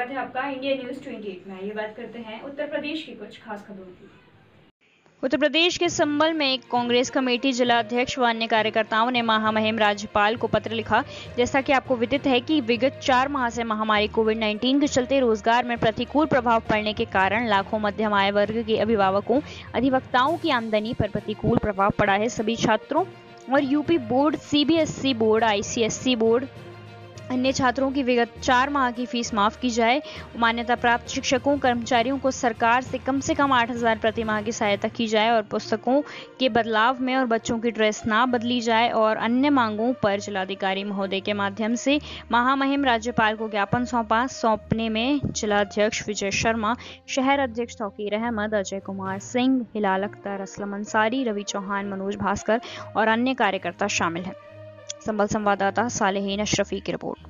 स्वागत है आपका इंडिया न्यूज 28 में। ये बात करते हैं उत्तर प्रदेश की कुछ खास खबरों की। उत्तर प्रदेश के संभल में एक कांग्रेस कमेटी जिला अध्यक्ष व अन्य कार्यकर्ताओं ने महामहिम राज्यपाल को पत्र लिखा। जैसा कि आपको विदित है कि विगत 4 माह से महामारी कोविड-19 के चलते रोजगार में प्रतिकूल प्रभाव पड़ने के कारण लाखों मध्यम आय वर्ग के अभिभावकों अधिवक्ताओं की आमदनी पर प्रतिकूल प्रभाव पड़ा है। सभी छात्रों और UP board, CBSE board, ICSE board अन्य छात्रों की विगत 4 माह की फीस माफ की जाए। मान्यता प्राप्त शिक्षकों कर्मचारियों को सरकार से कम 8,000 प्रति माह की सहायता की जाए और पुस्तकों के बदलाव में और बच्चों की ड्रेस ना बदली जाए और अन्य मांगों पर जिलाधिकारी महोदय के माध्यम से महामहिम राज्यपाल को ज्ञापन सौंपने में जिलाध्यक्ष विजय शर्मा, शहर अध्यक्ष तौकीर अहमद, अजय कुमार सिंह, हिलाल अख्तर, असलम अंसारी, रवि चौहान, मनोज भास्कर और अन्य कार्यकर्ता शामिल हैं। संभल संवाददाता सालेहीन अशरफी की रिपोर्ट।